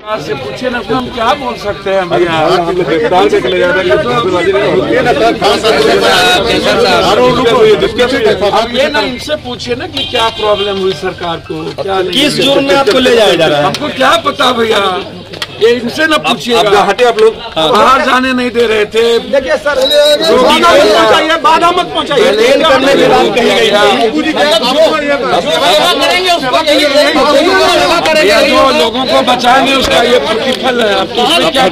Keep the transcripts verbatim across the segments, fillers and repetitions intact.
से पूछे ना, हम क्या बोल सकते हैं भैया? ये ना इनसे पूछिए ना कि क्या प्रॉब्लम हुई सरकार को, क्या किस जुर्म में आपको ले जाया जा रहा है? हमको क्या पता भैया, ये इनसे ना पूछिएगा। हटे आप लोग, बाहर जाने नहीं दे रहे थे। देखिए सर, पहुँचाइए, बाधा मत पहुँचाइए। करने की बात कही गई है, जो लोगों को बचाएंगे उसका ये प्रतिफल है। आपको इसमें क्या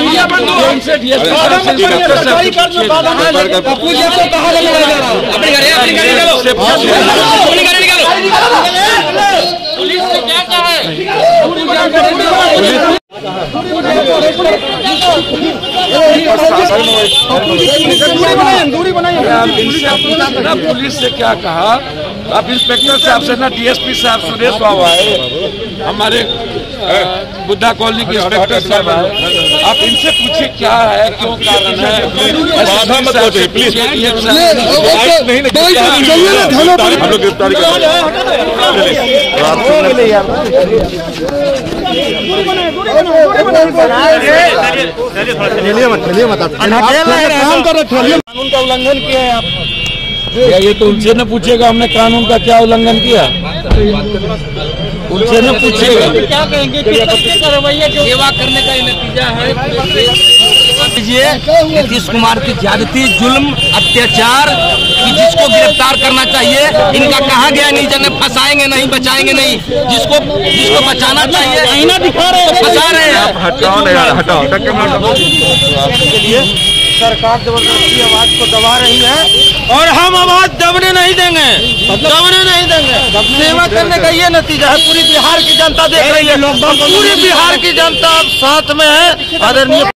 पुलिस ने क्या कहा है? दूरी बनाइए ना। पुलिस से क्या कहा? आप इंस्पेक्टर साहब से ना, डीएसपी साहब सुरेश बाबू आए, हमारे बुद्धा कॉलोनी के इंस्पेक्टर साहब आए, आप इनसे पूछिए क्या है, क्यों कारण है। प्लीज कानून का उल्लंघन किया है आप। ये तो उनसे न पूछेगा हमने कानून का क्या उल्लंघन किया, उनसे न पूछेगा। क्या कहेंगे रवैया सेवा करने का ये नतीजा है। नीतीश कुमार की ज्यादती, जुल्म, अत्याचार कि जिसको गिरफ्तार करना चाहिए, इनका कहा गया नहीं जाने, फंसाएंगे नहीं, बचाएंगे नहीं, जिसको जिसको बचाना चाहिए आईना दिखा रहे हैं, फंसा रहे हैं। हटाओ नहीं, हटाओ। सरकार जबरदस्ती आवाज को दबा रही है और हम आवाज दबने नहीं देंगे, दबने नहीं देंगे। सेवा करने का ये नतीजा है। पूरी बिहार की जनता देख रही है, पूरी बिहार की जनता साथ में है। आदरणीय